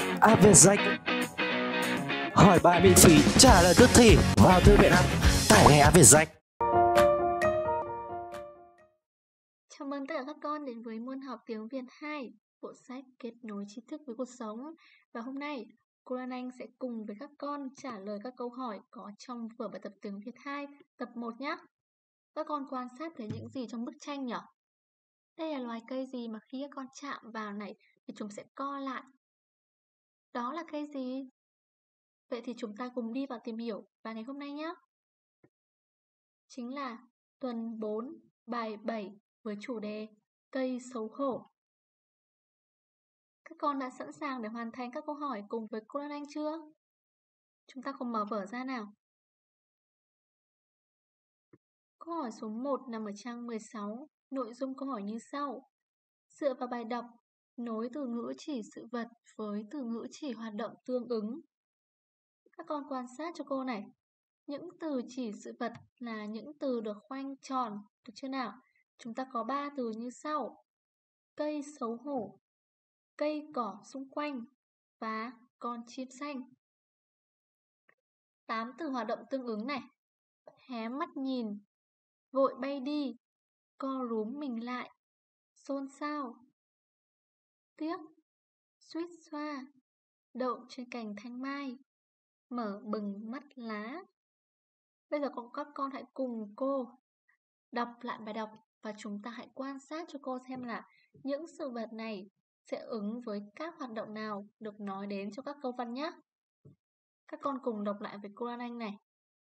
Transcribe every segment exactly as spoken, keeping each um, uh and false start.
a vê rách. Hỏi bài miễn phí, trả lời tức thì. Vào thư viện app, tải ngay a vê rách. Chào mừng tất cả các con đến với môn học tiếng Việt hai, bộ sách kết nối tri thức với cuộc sống. Và hôm nay, cô Lan Anh sẽ cùng với các con trả lời các câu hỏi có trong vở bài tập tiếng Việt hai, tập một nhé. Các con quan sát thấy những gì trong bức tranh nhỉ? Đây là loài cây gì mà khi các con chạm vào này thì chúng sẽ co lại? Đó là cây gì? Vậy thì chúng ta cùng đi vào tìm hiểu bài ngày hôm nay nhé. Chính là tuần bốn, bài bảy với chủ đề cây xấu hổ. Các con đã sẵn sàng để hoàn thành các câu hỏi cùng với cô Lan Anh chưa? Chúng ta cùng mở vở ra nào. Câu hỏi số một nằm ở trang mười sáu. Nội dung câu hỏi như sau. Dựa vào bài đọc, nối từ ngữ chỉ sự vật với từ ngữ chỉ hoạt động tương ứng. Các con quan sát cho cô này. Những từ chỉ sự vật là những từ được khoanh tròn, được chưa nào? Chúng ta có ba từ như sau. Cây xấu hổ, cây cỏ xung quanh và con chim xanh. tám từ hoạt động tương ứng này. Hé mắt nhìn, vội bay đi, co rúm mình lại, xôn xao, tiếc, suýt xoa, đậu trên cành thanh mai, mở bừng mắt lá. Bây giờ các con hãy cùng cô đọc lại bài đọc và chúng ta hãy quan sát cho cô xem là những sự vật này sẽ ứng với các hoạt động nào được nói đến trong các câu văn nhé. Các con cùng đọc lại với cô Lan Anh này.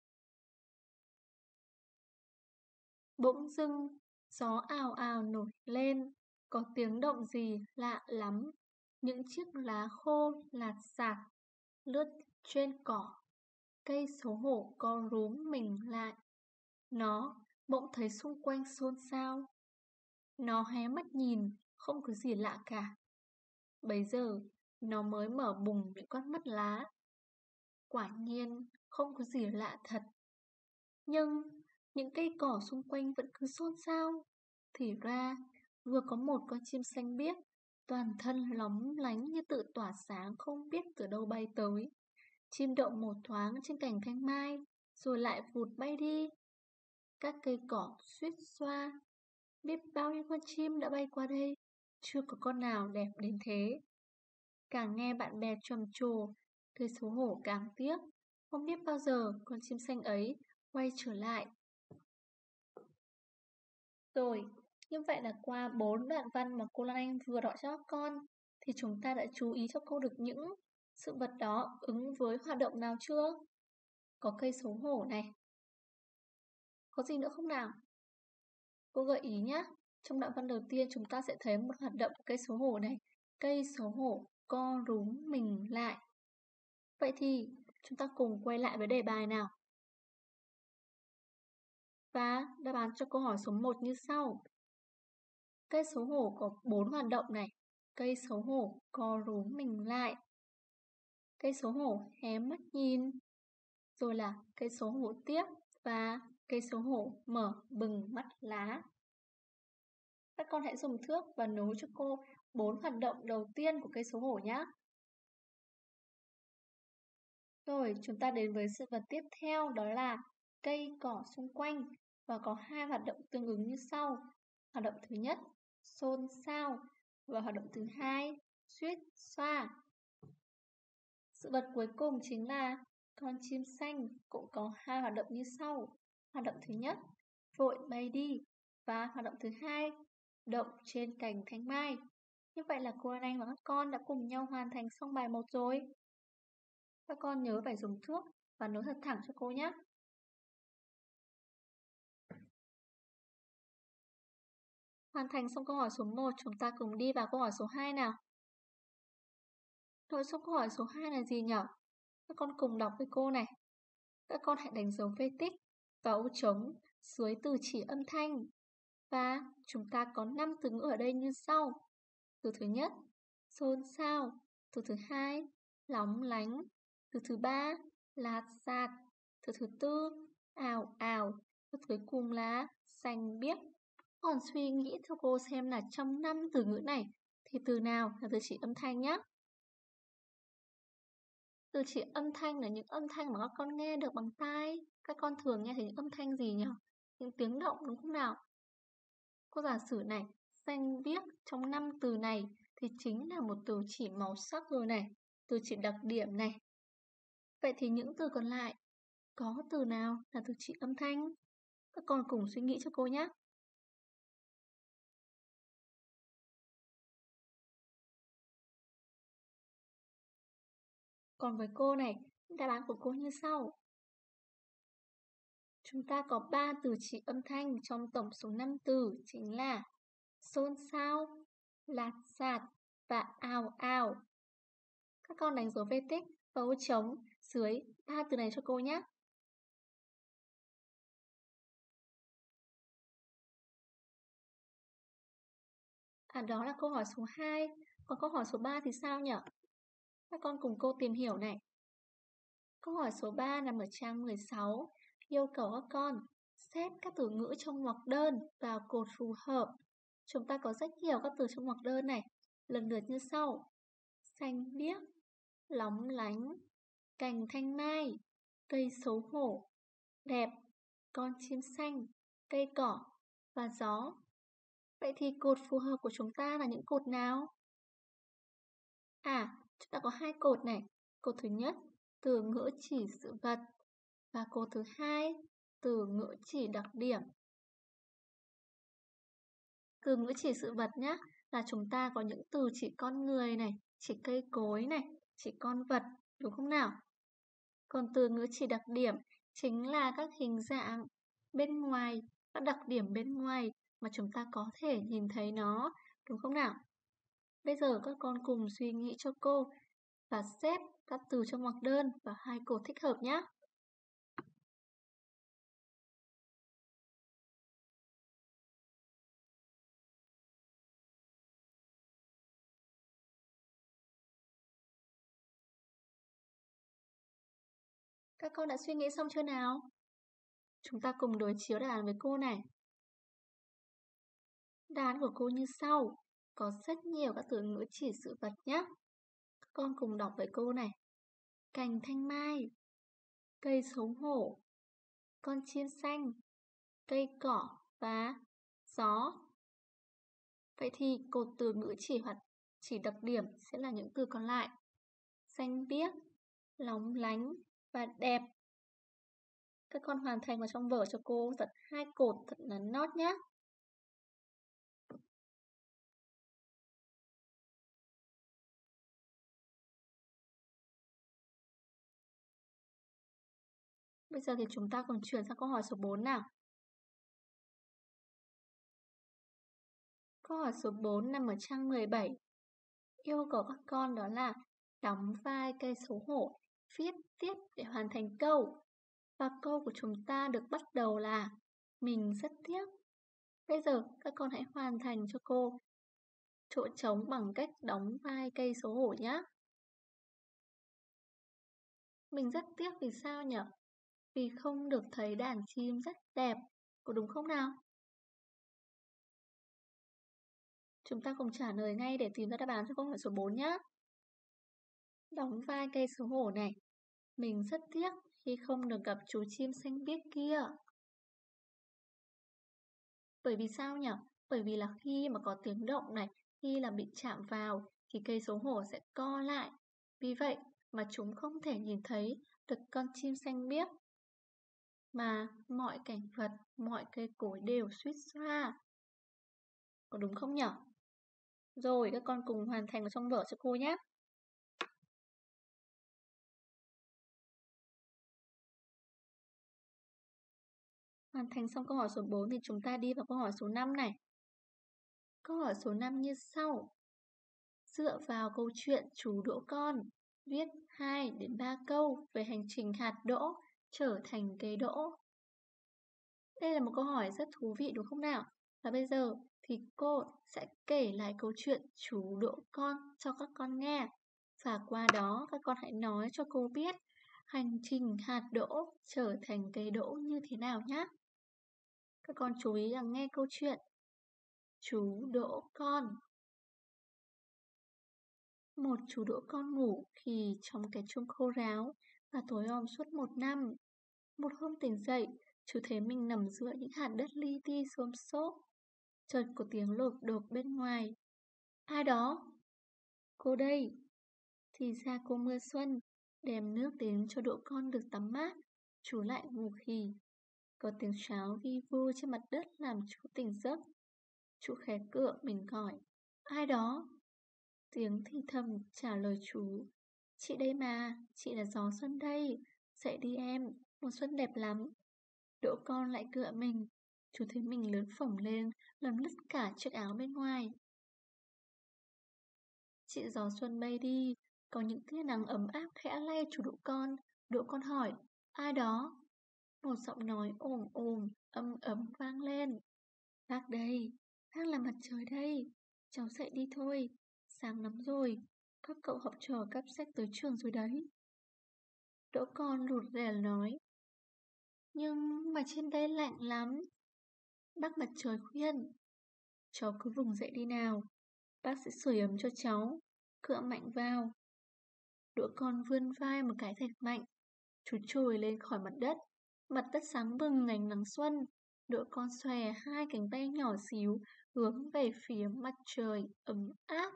Bỗng dưng, gió ào ào nổi lên, có tiếng động gì lạ lắm. Những chiếc lá khô lạt xạt, lướt trên cỏ. Cây xấu hổ co rúm mình lại. Nó bỗng thấy xung quanh xôn xao. Nó hé mắt nhìn, không có gì lạ cả. Bấy giờ, nó mới mở bùng những con mắt lá. Quả nhiên, không có gì lạ thật. Nhưng những cây cỏ xung quanh vẫn cứ xôn xao. Thì ra, vừa có một con chim xanh biếc, toàn thân lóng lánh như tự tỏa sáng không biết từ đâu bay tới. Chim đậu một thoáng trên cành thanh mai, rồi lại vụt bay đi. Các cây cỏ suýt xoa. Biết bao nhiêu con chim đã bay qua đây, chưa có con nào đẹp đến thế. Càng nghe bạn bè trầm trồ, cây xấu hổ càng tiếc. Không biết bao giờ con chim xanh ấy quay trở lại. Rồi, như vậy là qua bốn đoạn văn mà cô Lan Anh vừa đọc cho các con, thì chúng ta đã chú ý cho cô được những sự vật đó ứng với hoạt động nào chưa? Có cây xấu hổ này. Có gì nữa không nào? Cô gợi ý nhé. Trong đoạn văn đầu tiên chúng ta sẽ thấy một hoạt động của cây xấu hổ này. Cây xấu hổ co rúm mình lại. Vậy thì chúng ta cùng quay lại với đề bài nào. Và đáp án cho câu hỏi số một như sau. Cây xấu hổ có bốn hoạt động này. Cây xấu hổ co rúm mình lại. Cây xấu hổ hé mắt nhìn. Rồi là cây xấu hổ tiếc và cây xấu hổ mở bừng mắt lá. Các con hãy dùng thước và nối cho cô bốn hoạt động đầu tiên của cây xấu hổ nhé. Rồi, chúng ta đến với sự vật tiếp theo, đó là cây cỏ xung quanh và có hai hoạt động tương ứng như sau. Hoạt động thứ nhất, xôn xao, và hoạt động thứ hai, suýt xoa. Sự vật cuối cùng chính là con chim xanh cũng có hai hoạt động như sau. Hoạt động thứ nhất, vội bay đi, và hoạt động thứ hai, động trên cành thanh mai. Như vậy là cô Lan Anh và các con đã cùng nhau hoàn thành xong bài một rồi. Các con nhớ phải dùng thước và nối thật thẳng cho cô nhé. Hoàn thành xong câu hỏi số một, chúng ta cùng đi vào câu hỏi số hai nào. Nội dung câu hỏi số hai là gì nhỉ? Các con cùng đọc với cô này. Các con hãy đánh dấu phê tích và ô trống dưới từ chỉ âm thanh. Và chúng ta có năm từ ngữ ở đây như sau. Từ thứ nhất, xôn xao. Từ thứ hai, lóng lánh. Từ thứ ba, lạt xạt. Từ thứ tư, ào ào. Từ cuối cùng là xanh biếc. Còn suy nghĩ cho cô xem là trong năm từ ngữ này thì từ nào là từ chỉ âm thanh nhé. Từ chỉ âm thanh là những âm thanh mà các con nghe được bằng tai. Các con thường nghe thấy những âm thanh gì nhỉ? Những tiếng động đúng không nào? Cô giả sử này, xanh biếc trong năm từ này thì chính là một từ chỉ màu sắc rồi này, từ chỉ đặc điểm này. Vậy thì những từ còn lại, có từ nào là từ chỉ âm thanh? Các con cùng suy nghĩ cho cô nhé. Còn với cô này, đáp án của cô như sau. Chúng ta có ba từ chỉ âm thanh trong tổng số năm từ chính là xôn xao, lạt sạt và ào ào. Các con đánh dấu V tích và ô trống dưới ba từ này cho cô nhé. À, đó là câu hỏi số hai. Còn câu hỏi số ba thì sao nhỉ? Các con cùng cô tìm hiểu này. Câu hỏi số ba nằm ở trang mười sáu, yêu cầu các con xếp các từ ngữ trong ngoặc đơn vào cột phù hợp. Chúng ta có rất nhiều các từ trong ngoặc đơn này, lần lượt như sau: xanh biếc, lóng lánh, cành thanh mai, cây xấu hổ, đẹp, con chim xanh, cây cỏ và gió. Vậy thì cột phù hợp của chúng ta là những cột nào? À, chúng ta có hai cột này. Cột thứ nhất, từ ngữ chỉ sự vật, và cột thứ hai, từ ngữ chỉ đặc điểm. Từ ngữ chỉ sự vật nhé, là chúng ta có những từ chỉ con người này, chỉ cây cối này, chỉ con vật, đúng không nào? Còn từ ngữ chỉ đặc điểm chính là các hình dạng bên ngoài, các đặc điểm bên ngoài mà chúng ta có thể nhìn thấy nó, đúng không nào? Bây giờ các con cùng suy nghĩ cho cô và xếp các từ trong ngoặc đơn vào hai cột thích hợp nhé. Các con đã suy nghĩ xong chưa nào? Chúng ta cùng đối chiếu đáp án với cô này. Đáp án của cô như sau, có rất nhiều các từ ngữ chỉ sự vật nhé. Các con cùng đọc với cô này. Cành thanh mai, cây xấu hổ, con chim xanh, cây cỏ và gió. Vậy thì cột từ ngữ chỉ hoặc chỉ đặc điểm sẽ là những từ còn lại: xanh biếc, lóng lánh và đẹp. Các con hoàn thành vào trong vở cho cô thật hai cột thật là nót nhé. Bây giờ thì chúng ta cùng chuyển sang câu hỏi số bốn nào. Câu hỏi số bốn nằm ở trang mười bảy. Yêu cầu các con đó là đóng vai cây xấu hổ, viết tiếp để hoàn thành câu. Và câu của chúng ta được bắt đầu là mình rất tiếc. Bây giờ các con hãy hoàn thành cho cô chỗ trống bằng cách đóng vai cây xấu hổ nhé. Mình rất tiếc vì sao nhỉ? Vì không được thấy đàn chim rất đẹp, có đúng không nào? Chúng ta cùng trả lời ngay để tìm ra đáp án cho câu hỏi số bốn nhé. Đóng vai cây xấu hổ này. Mình rất tiếc khi không được gặp chú chim xanh biếc kia. Bởi vì sao nhỉ? Bởi vì là khi mà có tiếng động này, khi là bị chạm vào thì cây xấu hổ sẽ co lại. Vì vậy mà chúng không thể nhìn thấy được con chim xanh biếc. Mà mọi cảnh vật, mọi cây cối đều suýt xoa. Có đúng không nhỉ? Rồi các con cùng hoàn thành vào trong vở cho cô nhé. Hoàn thành xong câu hỏi số bốn thì chúng ta đi vào câu hỏi số năm này. Câu hỏi số năm như sau. Dựa vào câu chuyện Chú Đỗ Con, viết hai đến ba câu về hành trình hạt đỗ trở thành cây đỗ. Đây là một câu hỏi rất thú vị đúng không nào? Và bây giờ thì cô sẽ kể lại câu chuyện Chú Đỗ Con cho các con nghe. Và qua đó các con hãy nói cho cô biết hành trình hạt đỗ trở thành cây đỗ như thế nào nhé. Các con chú ý là nghe câu chuyện Chú Đỗ Con. Một chú đỗ con ngủ khi trong cái chuông khô ráo và tối om suốt một năm. Một hôm tỉnh dậy, chú thấy mình nằm giữa những hạt đất li ti xôm xốp. Chợt có tiếng lộp độp bên ngoài. Ai đó? Cô đây. Thì ra cô Mưa Xuân, đem nước đến cho đỗ con được tắm mát. Chú lại ngủ khì. Có tiếng sáo vi vu trên mặt đất làm chú tỉnh giấc. Chú khẽ cựa mình gọi. Ai đó? Tiếng thì thầm trả lời chú. Chị đây mà, chị là Gió Xuân đây. Dậy đi em, mùa xuân đẹp lắm. Đỗ con lại cựa mình. Chú thấy mình lớn phồng lên, làm lứt cả chiếc áo bên ngoài. Chị Gió Xuân bay đi. Có những tia nắng ấm áp khẽ lay chú Đỗ con. Đỗ con hỏi, ai đó? Một giọng nói ồm ồm, âm ấm vang lên. Bác đây, bác là mặt trời đây. Cháu dậy đi thôi, sáng lắm rồi. Các cậu học trò cắp sách tới trường rồi đấy. Đỗ con rụt rè nói, nhưng mà trên đây lạnh lắm. Bác mặt trời khuyên, cháu cứ vùng dậy đi nào, bác sẽ sưởi ấm cho cháu. Cựa mạnh vào. Đỗ con vươn vai một cái thật mạnh. Chú trồi lên khỏi mặt đất. Mặt đất sáng bừng ánh nắng xuân. Đỗ con xòe hai cánh tay nhỏ xíu hướng về phía mặt trời ấm áp.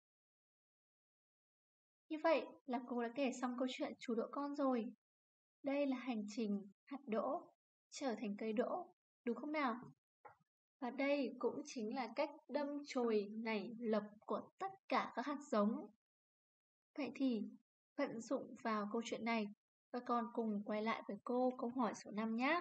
Như vậy là cô đã kể xong câu chuyện chú Đỗ con rồi. Đây là hành trình hạt đỗ trở thành cây đỗ, đúng không nào? Và đây cũng chính là cách đâm chồi nảy lộc của tất cả các hạt giống. Vậy thì vận dụng vào câu chuyện này, các con cùng quay lại với cô câu hỏi số năm nhé.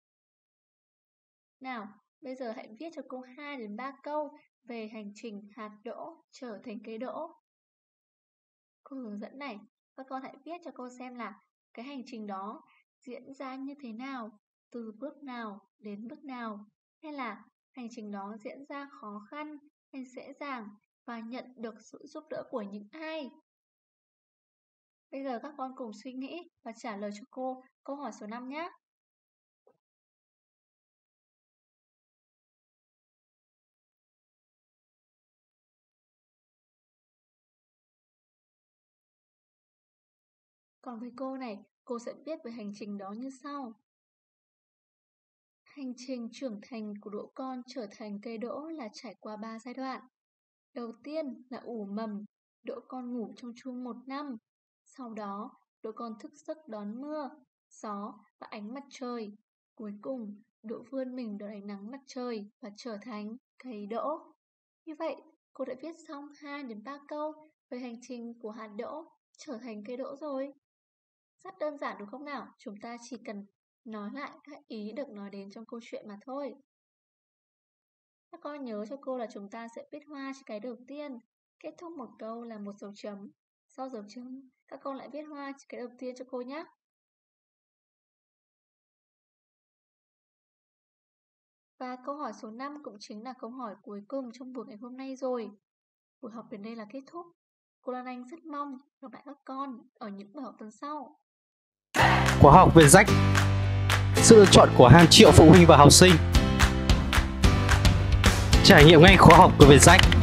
Nào, bây giờ hãy viết cho cô hai đến ba câu về hành trình hạt đỗ trở thành cây đỗ. Cô hướng dẫn này, các con hãy viết cho cô xem là cái hành trình đó diễn ra như thế nào, từ bước nào đến bước nào, hay là hành trình đó diễn ra khó khăn hay dễ dàng và nhận được sự giúp đỡ của những ai. Bây giờ các con cùng suy nghĩ và trả lời cho cô câu hỏi số năm nhé. Còn với cô này, cô sẽ viết về hành trình đó như sau. Hành trình trưởng thành của đỗ con trở thành cây đỗ là trải qua ba giai đoạn. Đầu tiên là ủ mầm, đỗ con ngủ trong chuông một năm. Sau đó, đỗ con thức giấc đón mưa, gió và ánh mặt trời. Cuối cùng, đỗ vươn mình đón ánh nắng mặt trời và trở thành cây đỗ. Như vậy, cô đã viết xong hai đến ba câu về hành trình của hạt đỗ trở thành cây đỗ rồi. Rất đơn giản đúng không nào? Chúng ta chỉ cần nói lại các ý được nói đến trong câu chuyện mà thôi. Các con nhớ cho cô là chúng ta sẽ viết hoa chữ cái đầu tiên, kết thúc một câu là một dấu chấm. Sau dấu chấm, các con lại viết hoa chữ cái đầu tiên cho cô nhé. Và câu hỏi số năm cũng chính là câu hỏi cuối cùng trong buổi ngày hôm nay rồi. Buổi học đến đây là kết thúc. Cô Lan Anh rất mong gặp lại các con ở những buổi học tuần sau. Khóa học về rách, sự lựa chọn của hàng triệu phụ huynh và học sinh. Trải nghiệm ngay khóa học của Vietjet.